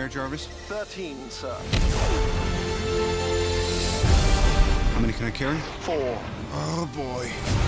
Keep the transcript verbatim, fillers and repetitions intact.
there, Jarvis? Thirteen, sir. How many can I carry? Four. Oh, boy.